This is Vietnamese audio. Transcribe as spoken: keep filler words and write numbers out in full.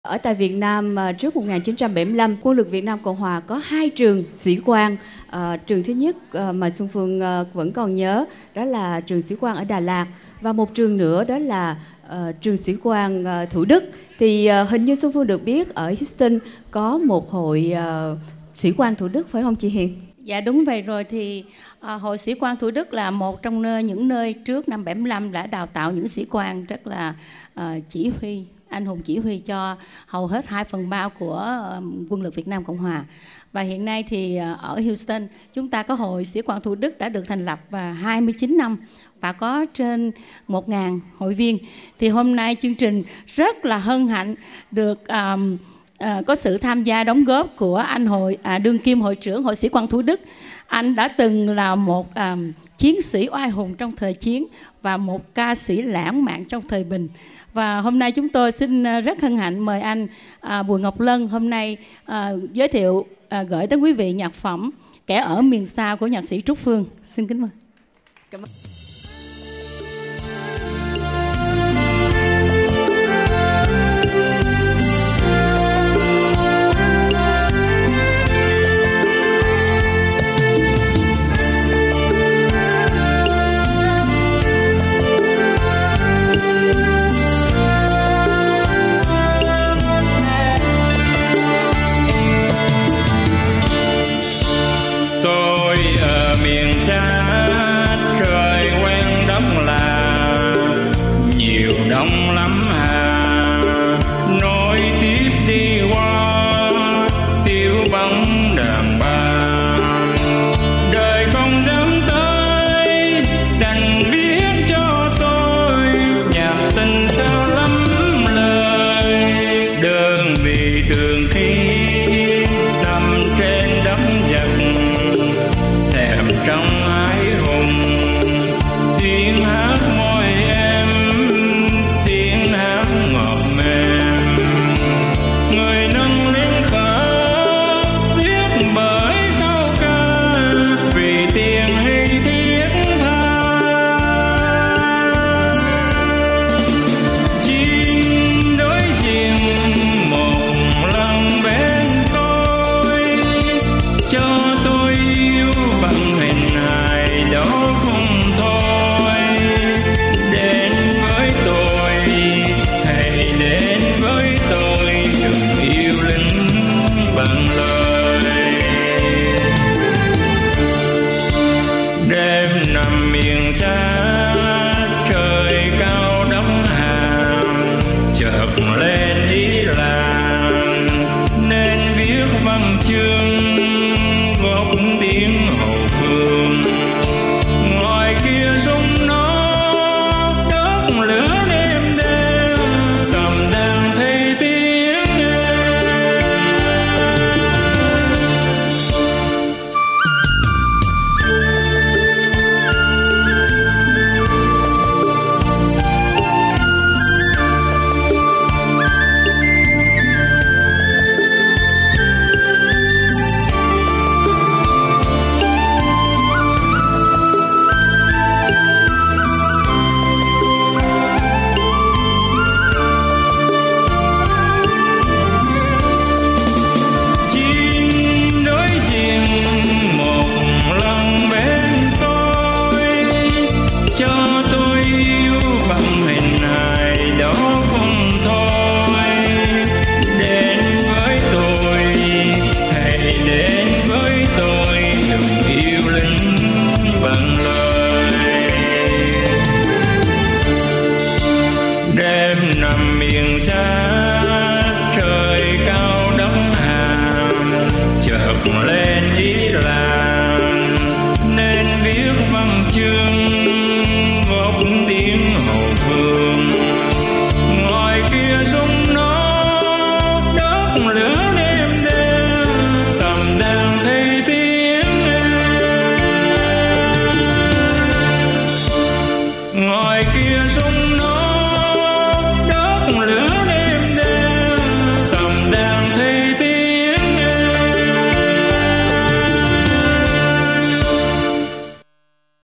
Ở tại Việt Nam trước một nghìn chín trăm bảy mươi lăm, quân lực Việt Nam Cộng Hòa có hai trường sĩ quan. À, trường thứ nhất à, mà Xuân Phương à, vẫn còn nhớ đó là trường sĩ quan ở Đà Lạt, và một trường nữa đó là à, trường sĩ quan à, Thủ Đức. Thì à, hình như Xuân Phương được biết ở Houston có một hội à, sĩ quan Thủ Đức, phải không chị Hiền? Dạ đúng vậy rồi. Thì à, hội sĩ quan Thủ Đức là một trong nơi, những nơi trước năm bảy mươi lăm đã đào tạo những sĩ quan rất là à, chỉ huy, anh hùng chỉ huy cho hầu hết hai phần ba của um, quân lực Việt Nam Cộng Hòa. Và hiện nay thì uh, ở Houston chúng ta có hội sĩ quan Thủ Đức đã được thành lập uh, hai mươi chín năm và có trên một nghìn hội viên. Thì hôm nay chương trình rất là hân hạnh được um, uh, có sự tham gia đóng góp của anh hội uh, đương kim hội trưởng hội sĩ quan Thủ Đức. Anh đã từng là một um, chiến sĩ oai hùng trong thời chiến và một ca sĩ lãng mạn trong thời bình. Và hôm nay chúng tôi xin rất hân hạnh mời anh à, Bùi Ngọc Lân hôm nay à, giới thiệu à, gửi đến quý vị nhạc phẩm Kẻ Ở Miền Xa của nhạc sĩ Trúc Phương. Xin kính mời. Cảm ơn. Đêm nằm miền xa